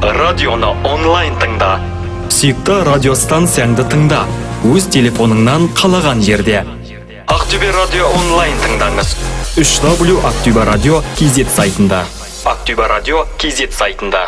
Радионы онлайн тыңда. Сүйікті радиостанцияңды тыңда. Өз телефоныңнан қалаған жерде. Ақтөбе радио онлайн тыңдаңыз. 3W Ақтөбе радио KZ сайтында. Ақтөбе радио KZ сайтында.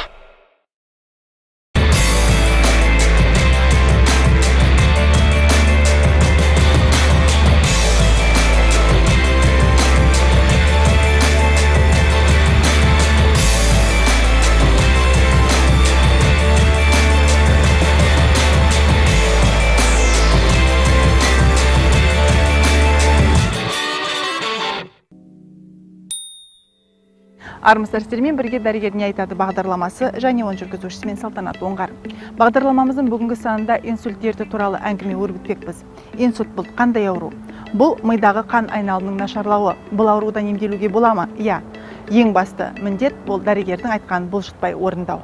Армысыздар, сіздермен бірге дәрігер не айтады бағдарламасы және оның жүргізушісімен Салтанат Оңғар. Бағдарламамыздың бүгінгі санында инсульт дерті туралы әңгіме өрбітпекпіз. Инсульт бұл қандай ауру? Бұл мидағы қан айналымының нашарлауы. Бұл аурудан емделуге бола ма? Иә. Ең басты міндет бұл дәрігердің айтқанын бұлжытпай орындау.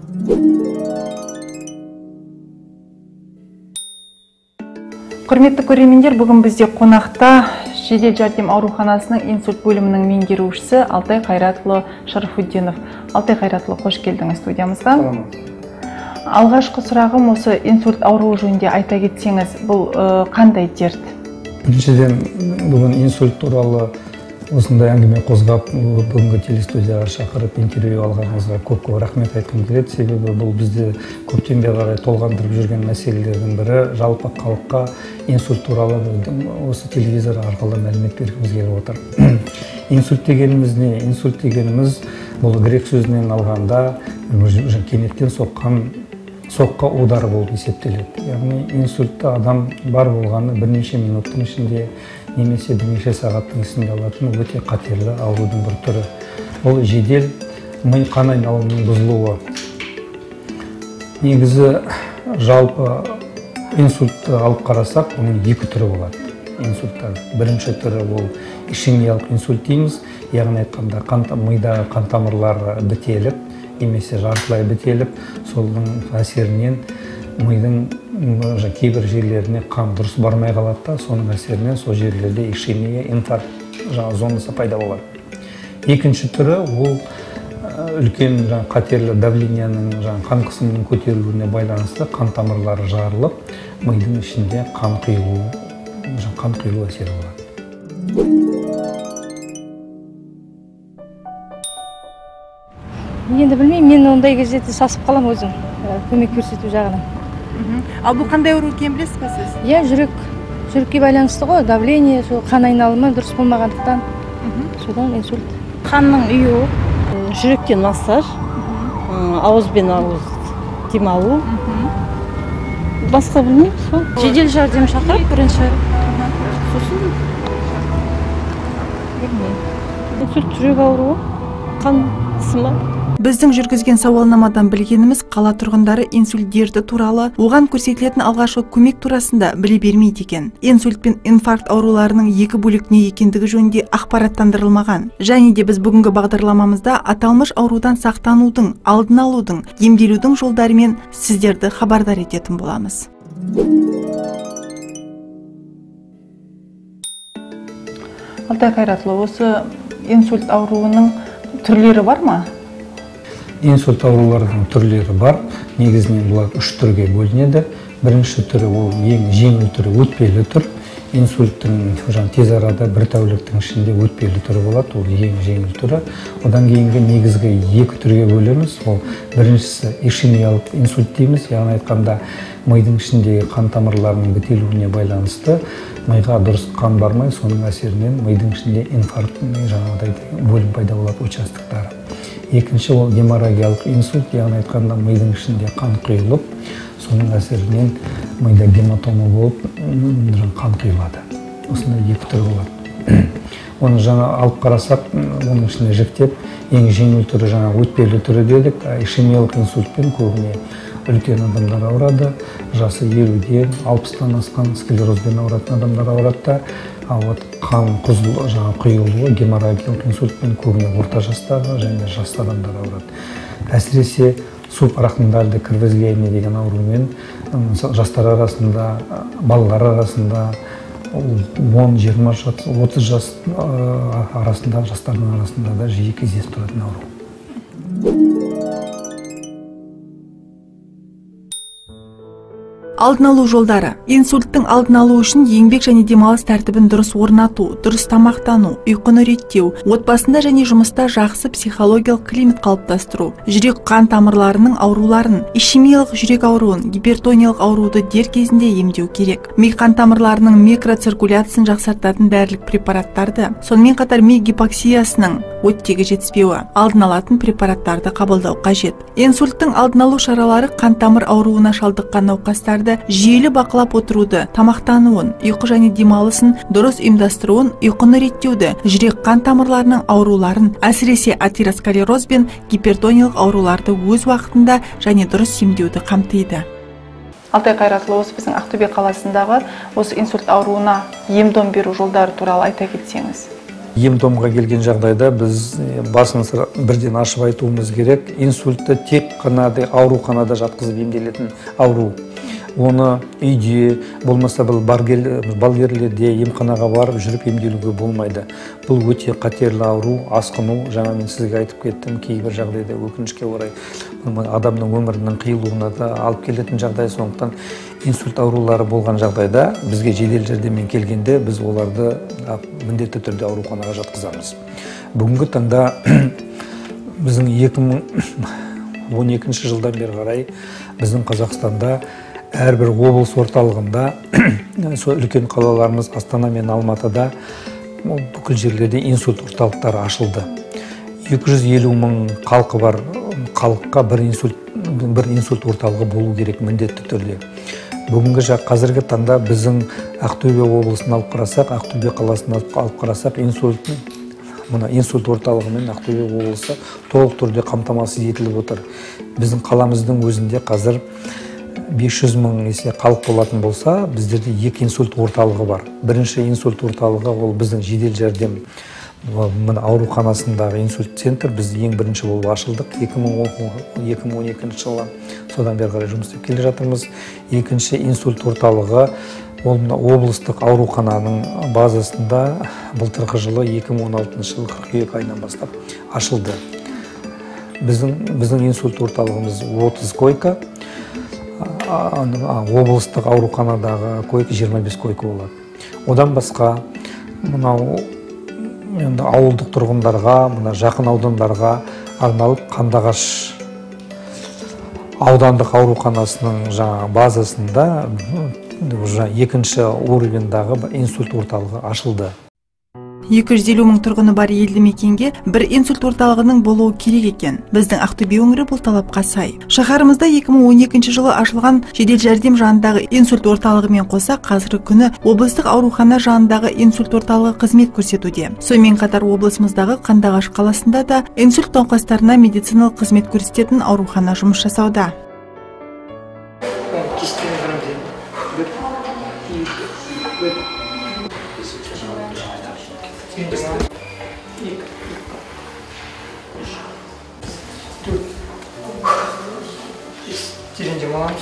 Құрметті көрермендер, бүгін бізде қонақта жедел жәрдем ауруханасының инсульт бөлімінің меңгерушісі Алтай Қайратұлы Шарифуддинов. Алтай Қайратұлы, қош келдіңіз студиямызға. Алғашқы сұрағым осы инсульт ауруы жөнінде айта кетсеңіз, бұл қандай дерт? Біріншіден, бүгін инсульт туралы осындай әңгіме қозғап, бүгінгі телестудияға шақырып интервью алғаныңызға көп рахмет айтқым келеді. Себебі бұл бізді көптен бері қарай толғандырып жүрген мәселелердің бірі. Жалпы халыққа инсульт туралы осы телевизор арқылы мәлімет бергіміз келіп отыр. Инсульт дегеніміз не? Инсульт дегеніміз бұл грек сөзінен алғанда кенеттен соққа удары болып есептеледі. Яғни инсультта адам бар болғаны бірнеше минуттың ішінде немесе бірнеше сағаттың ішінде алатын өте қатерлі аурудың бір түрі. Ол жедел ми қан айналымының бұзылуы. Негізі жалпы инсультты алып қарасақ, оның екі түрі болады. Инсульттар. Бірінші түрі ол ишемиялық инсульт дейміз. Яғни айтқанда мидағы қан тамырлары бітеліп, немесе жартылай бітеліп, солардың әсерінен мидың кейбір жерлеріне қан дұрыс бармай қалады да, соның әсерінен сол жерлерде ишемия, инфаркт зонасы пайда болады. Екінші түрі ол үлкен қатерлі давленияның қан қысымының көтерілуіне байланысты қан тамырлары жарылып, мидың ішінде қан құйылу әсері болады. Енді білмеймін, мен ондай кезде сасып қалам өзім, көмек көрсету жағынан. Ал бұл қандай ауру екенін білесіз бе сіз? Иә, жүрекке байланысты ғой, давление, қан айналымы дұрыс болмағандықтан, содан инсульт. Қанның ұю, жүректен массаж, ауызбен ауыз дем алу. Басқа білмеймін, сол. Жедел жәрдем шақырып бірінші. Сосын инсульт жүрек ауруы, қан қысымы. Біздің жүргізген сауалнамадан білгеніміз, қала тұрғындары инсульт дерті туралы, оған көрсетілетін алғашқы көмек турасында біле бермейді екен. Инсульт пен инфаркт ауруларының екі бөлек не екендігі жөнінде ақпараттандырылмаған. Және де біз бүгінгі бағдарламамызда аталмыш аурудан сақтанудың, алдын алудың, емделудің жолдарымен сіздерді хабардар ететін боламыз. Алтай Қайратұлы, осы инсульт ауруының түрлері бар ма? Инсульт аурулардың түрлері бар. Негізінен бұлар үш түрге бөлінеді. Бірінші түрі ол ең жеңіл түрі өтпелі түр. Инсульттың тез арада бір тәуліктің ішінде өтпелі түрі болады. Ол ең жеңіл түрі. Одан кейінгі негізгі екі түрге бөлеміз. Ол біріншісі ишемиялық инсульт дейміз. Яғни айтқанда мидың ішіндегі қан тамырларының бітелуіне байланысты миға дұрыс қан бармай, соның әсерінен мидың ішінде инфаркт, жаңағыдай бөлім пайда болады участоктары. Екінші ол геморрагиялық инсульт, яғни айтқанда мидың ішінде қан құйылып, соның әсерінен мида гематома болып қан құйылады. Осындай екі түрі болады. Оны жаңа алып қарасақ, оның ішінде жіктеп, ең жеңіл түрі жаңа өтпелі түрі дедік. Ишемиялық инсультпен көбіне үлкен адамдар ауырады, жасы 50-ден 60-тан асқан склерозбен ауыратын адамдар ауырады да, қан құйылуы геморрагиялық инсультпен көбіне орта жастағы және жас адамдар ауырады. Әсіресе субарахноидальды кіргізгені деген аурумен жастар арасында, балалар арасында 10-20 жас, 30 жас арасында, жастардың арасында да жиі кездесіп тұратын ауру. Алдын алу жолдары. Инсульттың алдын алу үшін еңбек және демалыс тәртібін дұрыс орнату, дұрыс тамақтану, ұйқыны реттеу, отбасында және жұмыста жақсы психологиялық климат қалыптастыру, жүрек қан тамырларының ауруларын, ишемиялық жүрек ауруын, гипертониялық ауруды дер кезінде емдеу керек. Ми қан тамырларының микроциркуляциясын жақсартатын дәрілік препараттарды, сонымен қатар ми гипоксиясының оттегі жетіспеуі, алдын алатын препараттарды қабылдау қажет. Инсульттың алдын алу шаралары қан тамыр ауруына шалдыққан науқастарды жүйелі бақылап отыруды, тамақтануын, ұйқы және демалысын дұрыс ұйымдастыруын, ұйқыны реттеуді, жүрек қан тамырларының ауруларын, әсіресе атеросклероз бен гипертониялық ауруларды өз уақытында және дұрыс емдеуді қамтиды. Алтай Қайратұлы, осы біздің Ақтөбе қаласындағы осы инсульт ауруына ем-дом беру жолдары туралы айта кетсеңіз. Ем-домға келген жағдайда біз басын бірден ашып айтуымыз керек. Инсультті тек қана ауруханада жатқызып емделетін ауру. Оны үйде, болмаса балгерлерде емханаға барып жүріп емделуге болмайды. Бұл өте қатерлі ауру, асқыну. Жаңа мен сізге айтып кеттім, кейбір жағдайда өкінішке орай адамның өмірінің қиылуына да алып келетін жағдай. Сондықтан инсульт аурулары болған жағдайда бізге жедел жәрдеммен келгенде біз оларды міндетті түрде ауруханаға жатқызамыз. Бүгінгі таңда біздің 2012 жылдан бері қарай біздің Қазақстанда әрбір облыс орталығында, үлкен қалаларымыз Астана мен Алматыда бүкіл жерлерде инсульт орталықтары ашылды. 250 мың халқы бар халыққа бір инсульт орталығы болу керек міндетті түрде. Бүгінгі қазіргі таңда біздің Ақтөбе облысын алып қарасақ, Ақтөбе қаласын алып қарасақ, инсульт орталығы мен Ақтөбе облысы толық түрде қамтамасыз етіліп отыр. Біздің қаламыздың өзінде қазір 500 мың есе халық болатын болса, біздерде 2 инсульт орталығы бар. Бірінші инсульт орталығы ол біздің жедел жәрдем ауруханасындағы инсульт центр. Біз ең бірінші болып ашылдық 2012 жылы. Содан бері қарай жұмыс істеп келе жатырмыз. Екінші инсульт орталығы ол облыстық аурухананың базасында былтырғы жылы 2016 жылы қыркүйек айынан бастап ашылды. Біздің инсульт орталығымыз 30 койка. Облыстық ауруханадағы койка 25 койка болады. Одан басқа ауылдық тұрғындарға, жақын аудандарға арналып Қандыағаш аудандық ауруханасының базасында екінші уровендағы инсульт орталығы ашылды. 250 мың тұрғыны бар елді мекенге бір инсульт орталығының болуы керек екен. Біздің Ақтөбе өңірі бұл талапқа сай. Шаһарымызда 2012 жылы ашылған жедел жәрдем жанындағы инсульт орталығымен қоса қазіргі күні облыстық аурухана жанындағы инсульт орталығы қызмет көрсетуде. Сонымен қатар облысымыздағы Қандыағаш қаласында да инсульт науқастарына медициналық қызмет көрсететін аурухана жұмыс жасауда. Терең демаламыз.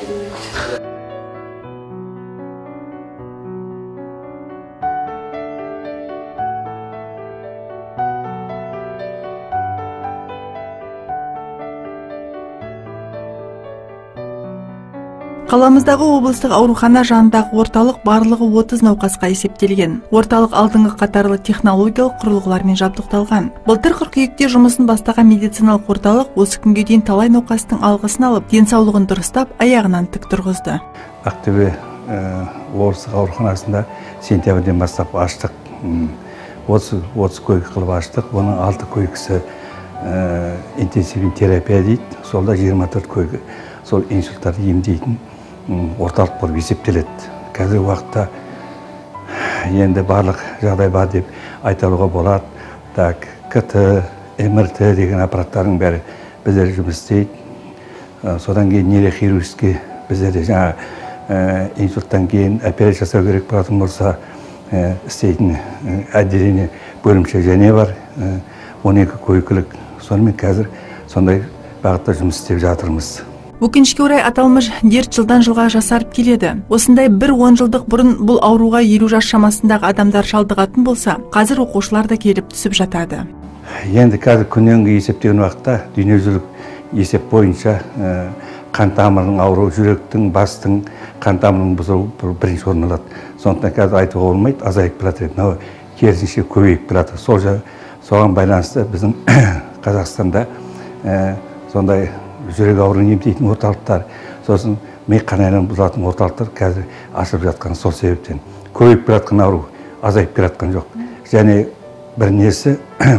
Қаламыздағы облыстық аурухана жанындағы орталық барлығы 30 науқасқа есептелген. Орталық алдыңғы қатарлы технологиялық құрылғылармен жабдықталған. Былтыр қыркүйекте жұмысын бастаған медициналық орталық осы күнге дейін талай науқастың алғысын алып, денсаулығын дұрыстап, аяғынан тік тұрғызды. Ақтөбе облыстық ауруханасында сентябрьден бастап аштық. 30 койка қылып аштық. Оның 6 койкасы интенсивный терапия дейді. Солда 24 койка. Сол инсульттарды емдейтін орталық болып есептеледі. Қазіргі уақытта енді барлық жағдай бар деп айталуға болады. КТ, МРТ деген аппараттардың бәрі біздер жұмыс істейді. Содан кейін нейрохирургический біздерде жаңа инсульттан кейін операция жасау керек болатын болса істейтін отделение бөлімше және бар. 12 койкалық. Сонымен қазір сондай бағытта жұмыс істеп жатырмыз. Өкінішке орай аталмыш дерт жылдан жылға жасарып келеді. Осындай бір 10 жылдық бұрын бұл ауруға 50 жас шамасындағы адамдар шалдығатын болса, қазір оқушылар да келіп түсіп жатады. Енді қазір күннен есептеген уақытта дүниежүзілік есеп бойынша қан тамырының ауруы, жүректің, бастың қан тамырының бұзылуы бірінші орын алады. Сондықтан қазір айтуға болмайды, азайып келатыр. Мынау керісінше көбейіп келатыр. Соған байланысты біздің Қазақстанда сондай жүрек ауруын емдейтін орталықтар, сосын ми қан айланын бұзатын орталықтар қазір ашылып жатқан сол себептен. Көбейіп келатқан ауру азайып келатқан жоқ. Және бір несі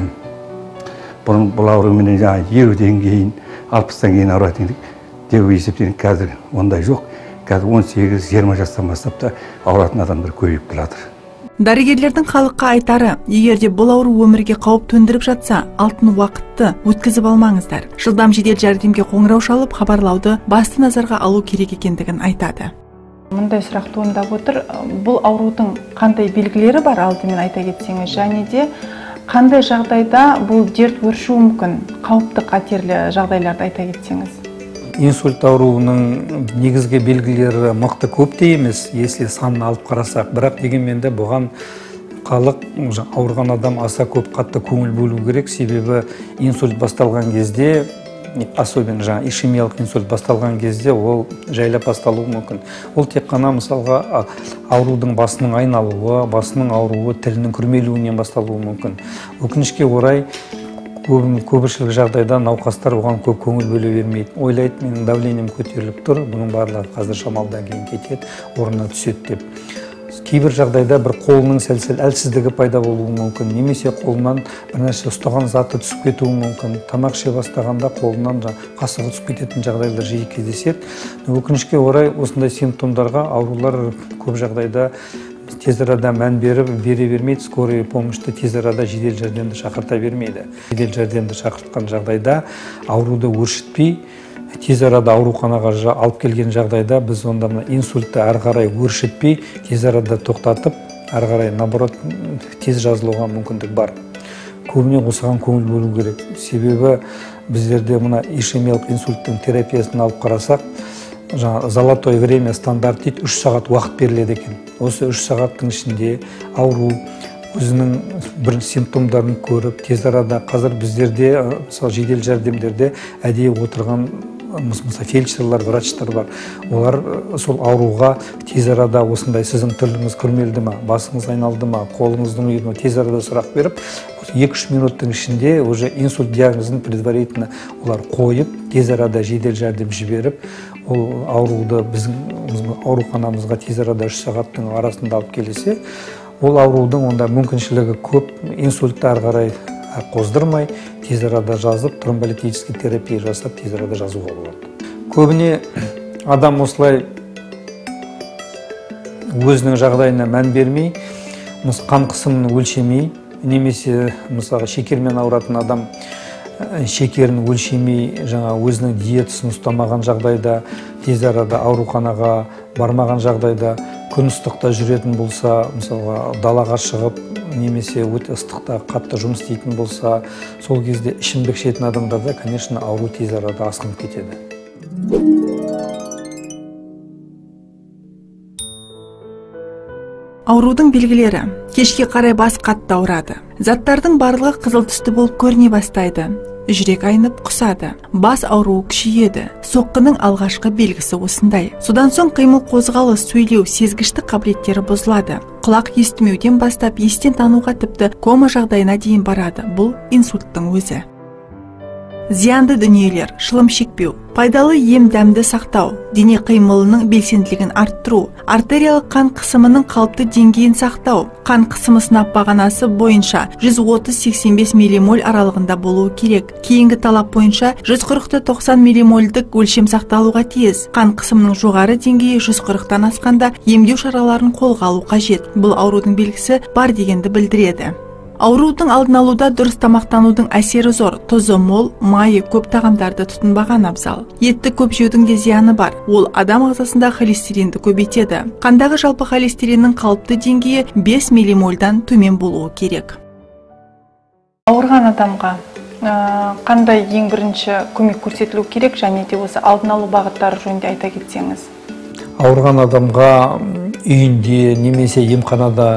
бұл ауруменен жаңа 50-ден кейін, 60-тан кейін ауыратын деп есептен қазір ондай жоқ. Қазір 18-20 жастан бастап та ауыратын адамдар көбейіп келатыр. Дәрігерлердің халыққа айтары, егерде бұл ауру өмірге қауіп төндіріп жатса, алтын уақытты өткізіп алмаңыздар. Жылдам жедел жәрдемге қоңырау шалып, хабарлауды басты назарға алу керек екендігін айтады. Мұндай сұрақ туындап отыр. Бұл аурудың қандай белгілері бар, алдымен айта кетсеңіз, және де қандай жағдайда бұл дерт өршуі мүмкін, қауіпті қатерлі жағдайларды айта кетсеңіз. Инсульт ауруының негізгі белгілері мықты көп те емес, если санын алып қарасақ, бірақ дегенмен де бұған халық ауырған адам аса көп қатты көңіл бөлу керек, себебі инсульт басталған кезде, особенно жаңа ишемиялық инсульт басталған кезде ол жайлап басталуы мүмкін. Ол тек қана мысалға аурудың басының айналуы, басының ауруы, тілінің күрмелуінен басталуы мүмкін. Өкінішке орай көпшілік жағдайда науқастар оған көп көңіл бөле бермейді. Ойлайды, менің давлением көтеріліп тұр, бұның барлығы қазір шамалдан кейін кетеді, орнына түседі деп. Кейбір жағдайда бір қолының сәл-сәл әлсіздігі пайда болуы мүмкін, немесе қолынан бір нәрсе ұстаған заты түсіп кетуі мүмкін. Тамақ іше бастағанда қолынан қасығы түсіп кететін жағдайлар жиі кездеседі. Өкінішке орай осындай симптомдарға аурулар көп жағдайда тез арада мән бере бермейді, скорый помощьті тез арада жедел жәрдемді шақырта бермейді. Жедел жәрдемді шақыртқан жағдайда ауруды өршітпей, тез арада ауруханаға алып келген жағдайда біз онда инсультті әрі қарай өршітпей, тез арада тоқтатып, әрі қарай наоборот тез жазылуға мүмкіндік бар. Көбіне осыған көңіл бөлу керек. Себебі біздерде мына ишемиялық инсульттің терапиясын алып қарасақ, золотое время стандарт дейді, 3 сағат уақыт беріледі екен. Осы 3 сағаттың ішінде ауру өзінің бір симптомдарын көріп, тез арада қазір біздерде, мысалы жедел жәрдемдерде әдейі отырған мысалы фельдшерлер, врачтар бар. Олар сол ауруға тез арада осындай сіздің тіліңіз күрмелді ма, басыңыз айналды ма, қолыңыздың үйді ма, тез арада сұрақ беріп, 2-3 минуттың ішінде уже инсульт диагнозын предварительно олар қойып, тез арада жедел жәрдем жіберіп, ол ауруды біздің ауруханамызға тез арада 3 сағаттың арасында алып келесе, ол аурудың онда мүмкіншілігі көп, инсультті әрі қарай қоздырмай, тез арада жазып, тромболитический терапия жасап, тез арада жазуға болады. Көбіне адам осылай өзінің жағдайына мән бермей, қан қысымын өлшемей, немесе мысалы шекермен ауыратын адам шекерін өлшемей, жаңа өзінің диетасын ұстамаған жағдайда, тез арада ауруханаға бармаған жағдайда, күн ыстықта жүретін болса, мысалға далаға шығып, немесе өте ыстықта қатты жұмыс істейтін болса, сол кезде ішімдік ішетін адамдарда, конечно, ауру тез арада асқынып кетеді. Аурудың белгілері. Кешке қарай бас қатты ауырады. Заттардың барлығы қызыл түсті болып көріне бастайды. Жүрек айнып құсады. Бас ауруы күшейеді. Соққының алғашқы белгісі осындай. Содан соң қимыл қозғалыс, сөйлеу, сезгіштік қабілеттері бұзылады. Құлақ естімеуден бастап естен тануға тіпті кома жағдайына дейін барады. Бұл инсульттың өзі. Зиянды дүниелер, шылым шекпеу, пайдалы ем дәмді сақтау, дене қимылының белсенділігін арттыру, артериялық қан қысымының қалыпты деңгейін сақтау, қан қысымы сынап бағанасы бойынша 130-85 миллимоль аралығында болуы керек. Кейінгі талап бойынша 140-90 миллимольдік өлшем сақталуға тиіс. Қан қысымының жоғары деңгейі 140-тан асқанда емдеу шараларын қолға алу қажет. Бұл аурудың белгісі бар дегенді білдіреді. Аурудың алдын алуда дұрыс тамақтанудың әсері зор. Тұзы мол, майы көп тағамдарды тұтынбаған абзал. Етті көп жеудің де зияны бар. Ол адам ағзасында холестеринді көбейтеді. Қандағы жалпы холестериннің қалыпты деңгейі 5 миллимольдан төмен болуы керек. Ауырған адамға қандай ең бірінші көмек көрсетілу керек, және де осы алдын алу бағыттары жөнінде айта кетсеңіз? Ауырған адамға үйінде немесе емханада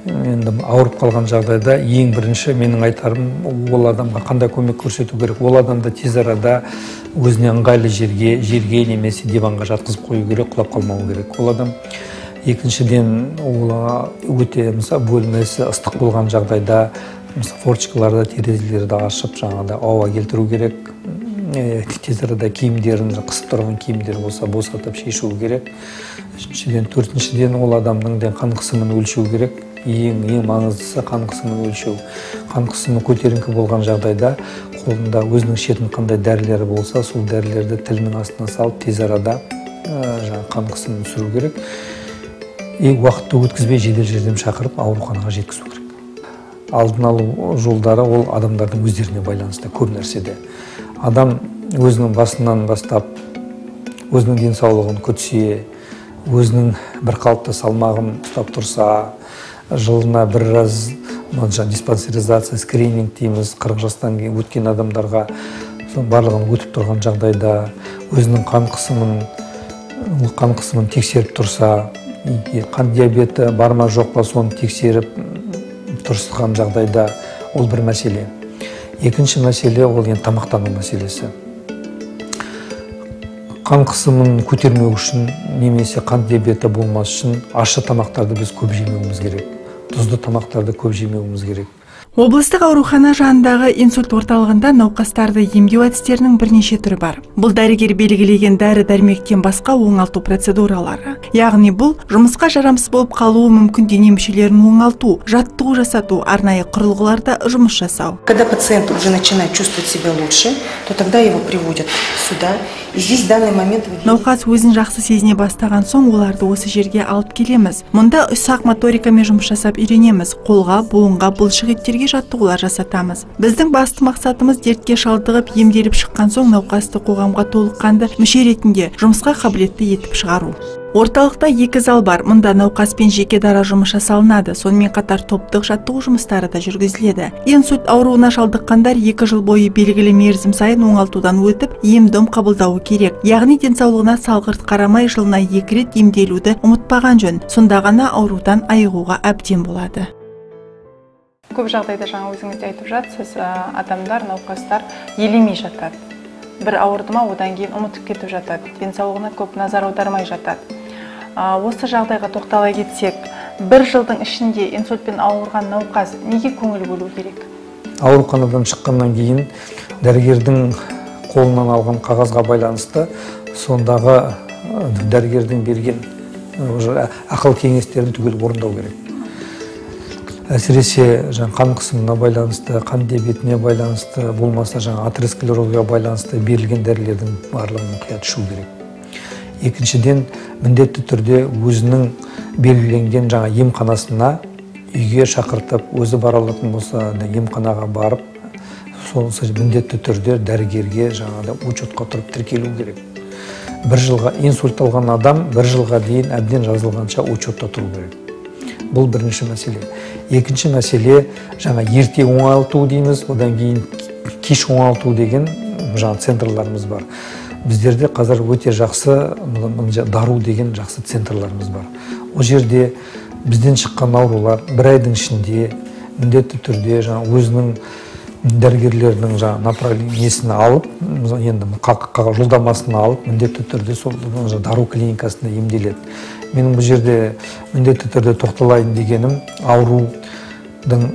енді ауырып қалған жағдайда ең бірінші менің айтарым, ол адамға қандай көмек көрсету керек. Ол адамды тез арада өзіне ыңғайлы жерге немесе диванға жатқызып қою керек, құлап қалмау керек. Ол адам екіншіден өте бөлмесі ыстық болған жағдайда форточкаларды, терезелерді ашып жаңағыдай ауа келтіру керек. Тез арада киімдерін, қысып тұрған киімдер болса босатып шешу керек. Төртіншіден ол адамның қан қысымын өлшеу керек. Ең маңыздысы қан қысымын өлшеу. Қан қысымы көтеріңкі болған жағдайда қолында өзінің ішетін қандай дәрілері болса, сол дәрілерді тілінің астына салып тез арада қан қысымын түсіру керек. Уақытты өткізбей жедел жәрдем шақырып ауруханаға жеткізу керек. Алдын алу жолдары ол адамдардың өздеріне байланысты көп нәрседе. Адам өзінің басынан бастап өзінің денсаулығын күтсе, өзінің бір қалыпты салмағын ұстап тұрса, жылына бір раз диспансеризация, скрининг дейміз, 40 жастан өткен адамдарға барлығын өтіп тұрған жағдайда, өзінің қан қысымын тексеріп тұрса, қан диабеті бар ма жоқ па соны тексеріп тұрсқан жағдайда ол бір мәселе. Екінші мәселе ол тамақтану мәселесі. Қан қысымын көтермеу үшін немесе қан диабеті болмас үшін ащы тамақтарды біз көп жемеуіміз керек. Тұзды тамақтарды көп жемеуіміз керек. Облыстық аурухана жанындағы инсульт орталығында науқастарды емдеу әдістерінің бірнеше түрі бар. Бұл дәрігер белгілеген дәрі-дәрмектен басқа оңалту процедуралары. Яғни бұл жұмысқа жарамсыз болып қалуы мүмкін дене мүшелерін оңалту, жаттығу жасату, арнайы құрылғыларда жұмыс жасау. Когда пациент уже начинает чувствовать себя лучше, то тогда его приводят сюда. И здесь в данный момент науқас өзін жақсы сезіне бастаған соң оларды осы жерге алып келеміз. Мұнда ұсақ моторикамен жұмыс жасап үйренеміз. Қолға, буынға, бұлшық еттерге жаттығулар жасатамыз. Біздің басты мақсатымыз дертке шалдығып, емделіп шыққан соң науқасты қоғамға толыққанды мүше ретінде жұмысқа қабілетті етіп шығару. Орталықта 2 зал бар. Мұнда науқаспен жеке дара жұмыс жасалынады. Сонымен қатар топтық жаттығу жұмыстары да жүргізіледі. Инсульт ауруына шалдыққандар 2 жыл бойы белгілі мерзім сайын оңалтудан өтіп, ем-дом қабылдауы керек. Яғни денсаулығына салғырт қарамай жылына 2 рет емделуді ұмытпаған жөн. Сонда ғана аурудан айығуға әбден болады. Көп жағдайда жаңа өзіңіз де айтып жатсыз, адамдар, науқастар елемей жатады. Бір ауырды ма, одан кейін ұмытып кетіп жатады. Денсаулығына көп назар аудармай жатады. Осы жағдайға тоқтала кетсек, 1 жылдың ішінде инсультпен ауырған науқас неге көңіл бөлу керек? Ауруханадан шыққаннан кейін дәрігердің қолынан алған қағазға байланысты сондағы дәрігердің берген ақыл кеңестерін түгел орындау керек. Әсіресе қан қысымына байланысты, қан диабетіне байланысты, болмаса атеросклерозға байланысты берілген дәрілердің барлығын мұқият ішу керек. Екіншіден, міндетті түрде өзінің белгіленген емханасына үйге шақыртып, өзі бара алатын болса емханаға барып, сонысы міндетті түрде дәрігерге учетқа тұрып тіркелу керек. 1 жылға инсульт алған адам 1 жылға дейін әбден жазылғанша учетта тұру керек. Бұл бірінші мәселе. Екінші мәселе ерте оңалту дейміз, одан кейін кеш оңалту деген центрларымыз бар. Біздерде қазір өте жақсы дару деген жақсы центрларымыз бар. Ол жерде бізден шыққан аурулар 1 айдың ішінде міндетті түрде өзінің дәрігерлердің направлениесін алып, енді жолдамасын алып, міндетті түрде сол дару клиникасында емделеді. Менің бұл жерде міндетті түрде тоқталайын дегенім, аурудың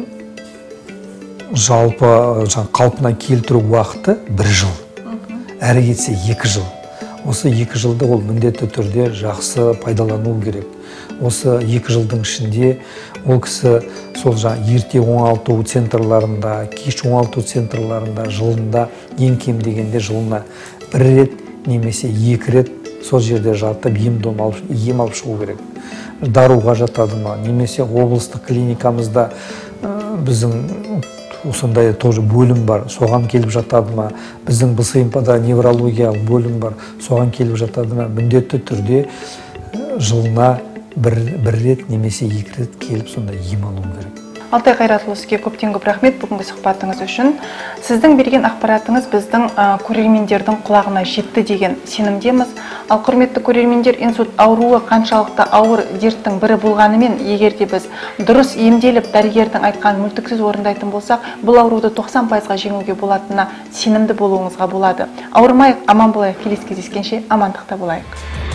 жалпы қалпына келтіру уақыты 1 жыл. Әрі кетсе 2 жыл. Осы 2 жылды ол міндетті түрде жақсы пайдалану керек. Осы 2 жылдың ішінде ол кісі сол ерте оңалту центрларында, кеш оңалту центрларында жылында ең кем дегенде жылына 1 рет немесе 2 рет сол жерде жатып ем алып шығу керек. Даруға жатады ма, немесе облыстық клиникамызда біздің осындай тоже бөлім бар, соған келіп жатады ма, біздің БСМП-да неврологиялық бөлім бар, соған келіп жатады ма, міндетті түрде жылына 1 рет немесе 2 рет келіп сонда ем алу керек. Алтай Қайратұлы, сізге көптен көп рахмет бүгінгі сұхбатыңыз үшін. Сіздің берген ақпаратыңыз біздің көрермендердің құлағына жетті деген сенімдеміз. Ал құрметті көрермендер, инсульт ауруы қаншалықты ауыр дерттің бірі болғанымен, егер де біз дұрыс емделіп, дәрігердің айтқанын мүлтіксіз орындайтын болсақ, бұл ауруды 90%-ға жеңуге болатынына сенімді болуыңызға болады. Ауырмайық, аман болайық, келесі кездескенше амандықта болайық.